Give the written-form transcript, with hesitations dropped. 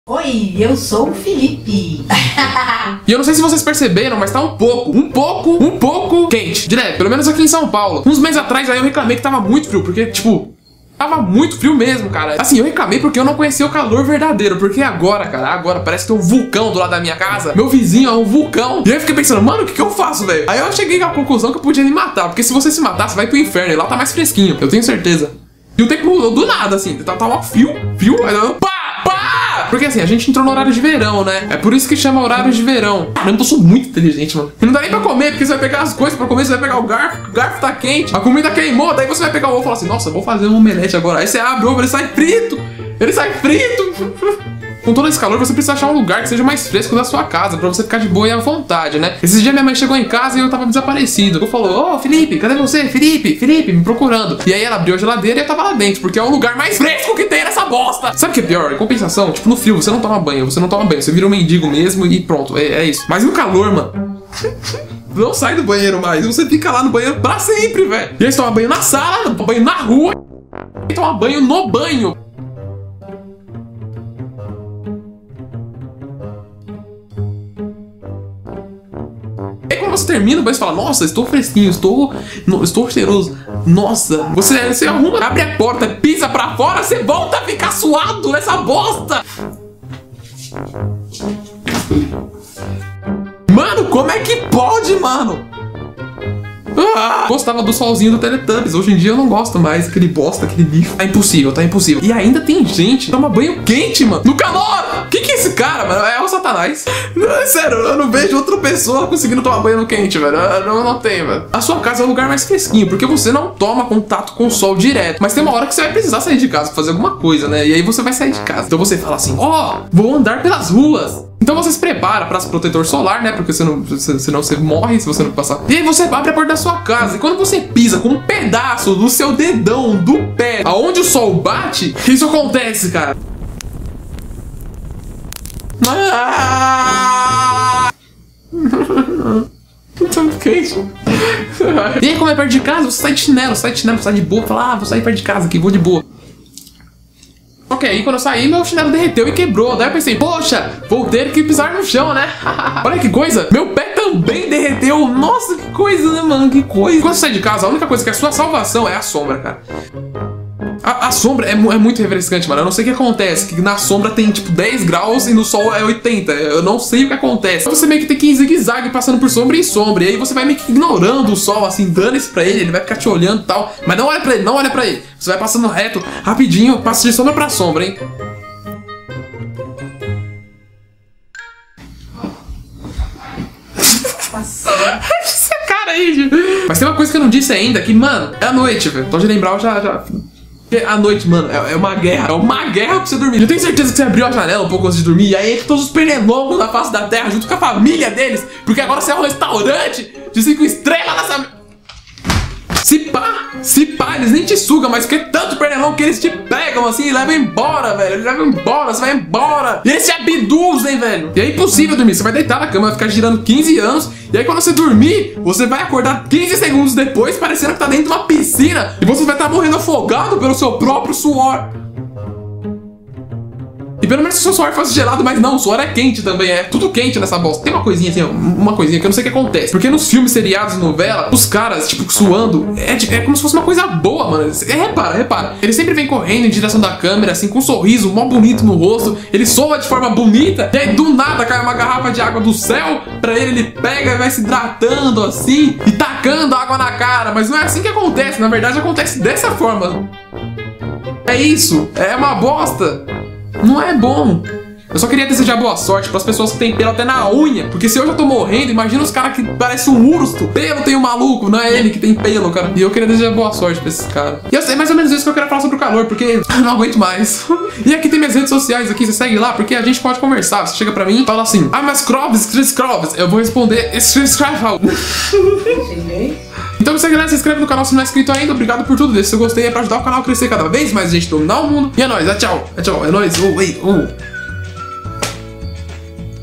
Oi, eu sou o Felipe. E eu não sei se vocês perceberam, mas tá um pouco quente. Direto, pelo menos aqui em São Paulo. Uns meses atrás aí eu reclamei que tava muito frio, porque, tipo, tava muito frio mesmo, cara. Assim, eu reclamei porque eu não conhecia o calor verdadeiro. Porque agora, cara, agora parece que tem um vulcão do lado da minha casa. Meu vizinho é um vulcão. E aí eu fiquei pensando, mano, o que eu faço, velho? Aí eu cheguei à conclusão que eu podia me matar. Porque se você se matar, você vai pro inferno. E lá tá mais fresquinho, eu tenho certeza. E o tempo mudou do nada, assim. Tava frio, aí eu... Pá! Porque assim, a gente entrou no horário de verão, né? É por isso que chama horário de verão. Mano, eu sou muito inteligente, mano. E não dá nem pra comer, porque você vai pegar as coisas pra comer, você vai pegar o garfo tá quente, a comida queimou, daí você vai pegar o ovo e falar assim, nossa, vou fazer um omelete agora. Aí você abre o ovo, ele sai frito! Com todo esse calor, você precisa achar um lugar que seja mais fresco da sua casa, pra você ficar de boa e à vontade, né? Esses dias minha mãe chegou em casa e eu tava desaparecido. Ela falou, ô Felipe, cadê você? Felipe, me procurando. E aí ela abriu a geladeira e eu tava lá dentro, porque é o lugar mais fresco que tem nessa bosta. Sabe o que é pior? Em compensação, tipo, no frio você não toma banho, você vira um mendigo mesmo e pronto, é isso. Mas no calor, mano... Não sai do banheiro mais, você fica lá no banheiro pra sempre, velho. E aí você toma banho na sala, toma banho na rua e toma banho no banho. Aí quando você termina, você fala, nossa, estou fresquinho, estou cheiroso. Nossa, você arruma, abre a porta, pisa pra fora, você volta a ficar suado nessa bosta. Mano, como é que pode, mano? Gostava do solzinho do Teletubbies. Hoje em dia eu não gosto mais. Aquele bosta, aquele lixo. Tá impossível. E ainda tem gente que toma banho quente, mano. No calor! Que é esse cara, mano? É o Satanás. Não, é sério, eu não vejo outra pessoa conseguindo tomar banho no quente, velho. Não tem, velho. A sua casa é um lugar mais fresquinho, porque você não toma contato com o sol direto. Mas tem uma hora que você vai precisar sair de casa pra fazer alguma coisa, né? E aí você vai sair de casa. Então você fala assim, ó, vou andar pelas ruas. Então você se prepara para protetor solar, né? Porque senão você morre se você não passar. E aí você abre a porta da sua casa. E quando você pisa com um pedaço do seu dedão do pé aonde o sol bate, isso acontece, cara. Muito quente. E aí, como é perto de casa, você sai de chinelo, sai de boa. Fala, vou sair perto de casa aqui, vou de boa. Ok, aí quando eu saí, meu chinelo derreteu e quebrou. Daí eu pensei, poxa, vou ter que pisar no chão, né? Olha que coisa, meu pé também derreteu. Nossa, que coisa, né, mano? Que coisa. Quando você sai de casa, a única coisa que é a sua salvação é a sombra, cara. A sombra é muito refrescante, mano. Eu não sei o que acontece, que na sombra tem tipo 10 graus e no sol é 80. Eu não sei o que acontece. Você meio que tem que ir em zigue-zague passando por sombra e sombra. E aí você vai meio que ignorando o sol, assim, dane-se pra ele vai ficar te olhando e tal. Mas não olha pra ele, Você vai passando reto, rapidinho, passa de sombra pra sombra, hein? Essa cara aí, gente. Mas tem uma coisa que eu não disse ainda, que, mano, é a noite, velho. Pode lembrar, eu já... A noite, mano, é uma guerra. É uma guerra pra você dormir. Eu tenho certeza que você abriu a janela um pouco antes de dormir. E aí todos os pernilongos na face da terra, junto com a família deles. Porque agora você é um restaurante de 5 estrelas nessa... Se pá, eles nem te sugam, mas porque tanto pernilongo que eles te pegam assim e levam embora, velho. Eles levam embora, você vai embora. E eles te abduzem, velho. E é impossível dormir. Você vai deitar na cama, vai ficar girando 15 anos. E aí quando você dormir, você vai acordar 15 segundos depois, parecendo que tá dentro de uma piscina. E você vai estar morrendo afogado pelo seu próprio suor. E pelo menos se o seu suor fosse gelado, mas não, o suor é quente também, é tudo quente nessa bosta. Tem uma coisinha assim, uma coisinha que eu não sei o que acontece. Porque nos filmes, seriados e novela, os caras, tipo, suando, é como se fosse uma coisa boa, mano. Repara. Ele sempre vem correndo em direção da câmera, assim, com um sorriso mó bonito no rosto. Ele soa de forma bonita, e aí do nada cai uma garrafa de água do céu pra ele pega e vai se hidratando assim, e tacando água na cara. Mas não é assim que acontece, na verdade acontece dessa forma. É isso, é uma bosta. Não é bom. Eu só queria desejar boa sorte pras pessoas que tem pelo até na unha. Porque se eu já tô morrendo, imagina os caras que parecem um urso. Pelo tem um maluco, não é ele que tem pelo, cara. E eu queria desejar boa sorte pra esses caras. E eu sei mais ou menos isso que eu quero falar sobre o calor, porque eu não aguento mais. E aqui tem minhas redes sociais aqui, você segue lá, porque a gente pode conversar. Você chega pra mim e fala assim, mas Croves. Eu vou responder, Então se você quiser, se inscreve no canal se não é inscrito ainda. Obrigado por tudo. Se você gostei, é pra ajudar o canal a crescer cada vez mais, gente dominar o mundo. E é nóis, tchau. É nóis.